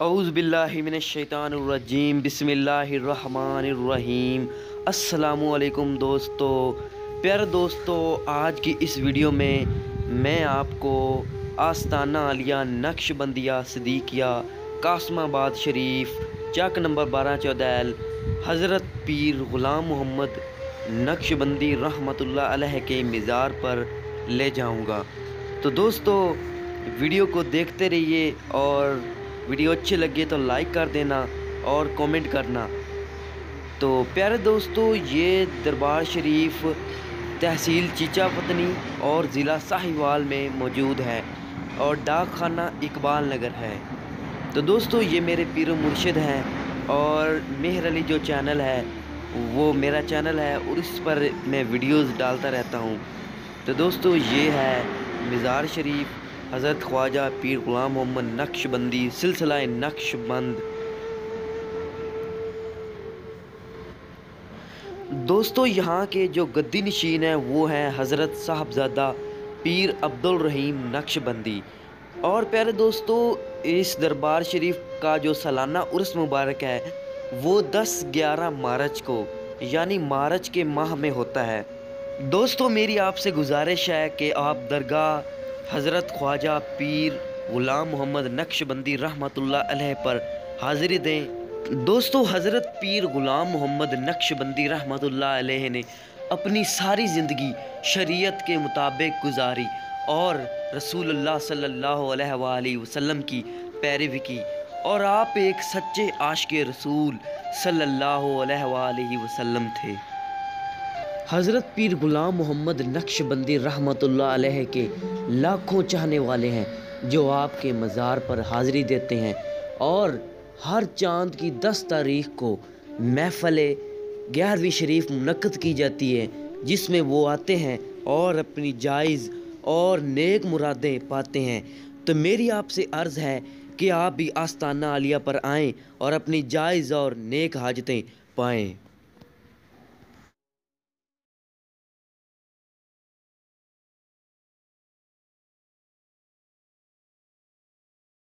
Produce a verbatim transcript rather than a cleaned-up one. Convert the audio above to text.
औज़ु बिल्लाहि मिनश्शैतानिर्रजीम बिस्मिल्लाहिर्रहमानिर्रहीम। अस्सलामु अलैकुम दोस्तों, प्यारे दोस्तों, आज की इस वीडियो में मैं आपको आस्ताना आलिया नक्शबंदिया सदीकिया कासमाबाद शरीफ चक नंबर बारह चौदह हज़रत पीर ग़ुलाम मोहम्मद नक्शबंदी रहमतुल्लाह अलैह के मज़ार पर ले जाऊंगा। तो दोस्तों, वीडियो को देखते रहिए और वीडियो अच्छी लगे तो लाइक कर देना और कमेंट करना। तो प्यारे दोस्तों, ये दरबार शरीफ तहसील चीचा पतनी और ज़िला साहिवाल में मौजूद है और डाक खाना इकबाल नगर है। तो दोस्तों, ये मेरे पीर मुर्शिद हैं और मेहर अली जो चैनल है वो मेरा चैनल है और इस पर मैं वीडियोस डालता रहता हूँ। तो दोस्तों, ये है मज़ार शरीफ हज़रत ख्वाजा पीर ग़ुलाम मोहम्मद नक्शबंदी सिलसिला नक्शबंद। दोस्तों, यहाँ के जो गद्दी नशीन हैं वो हैं हज़रत साहबज़ादा पीर अब्दुल रहीम नक्शबंदी। और प्यारे दोस्तों, इस दरबार शरीफ का जो सालाना उर्स मुबारक है वो दस ग्यारह मार्च को यानी मार्च के माह में होता है। दोस्तों, मेरी आपसे गुजारिश है कि आप दरगाह हज़रत ख्वाजा पीर ग़ुलाम मोहम्मद नक्शबंदी रहमतुल्लाह अलैह पर हाज़िरी दें। दोस्तों, हज़रत पीर ग़ुलाम मोहम्मद नक्शबंदी रहमतुल्लाह अलैह ने अपनी सारी ज़िंदगी शरीयत के मुताबिक गुजारी और रसूलुल्लाह सल्लल्लाहु अलैहि वसल्लम की पैरवी की और आप एक सच्चे आशिक़े रसूल सल्लल्लाहु अलैहि वसल्लम थे। हज़रत पीर ग़ुलाम मोहम्मद नक्शबंदी रहमतुल्लाह अलैह के लाखों चाहने वाले हैं जो आपके मज़ार पर हाज़िरी देते हैं और हर चाँद की दस तारीख़ को महफ़िल ग्यारहवीं शरीफ मुनक़्क़द की जाती है जिसमें वो आते हैं और अपनी जायज़ और नेक मुरादें पाते हैं। तो मेरी आपसे अर्ज़ है कि आप भी आस्ताना आलिया पर आएँ और अपनी जायज़ और नेक हाजतें पाएँ।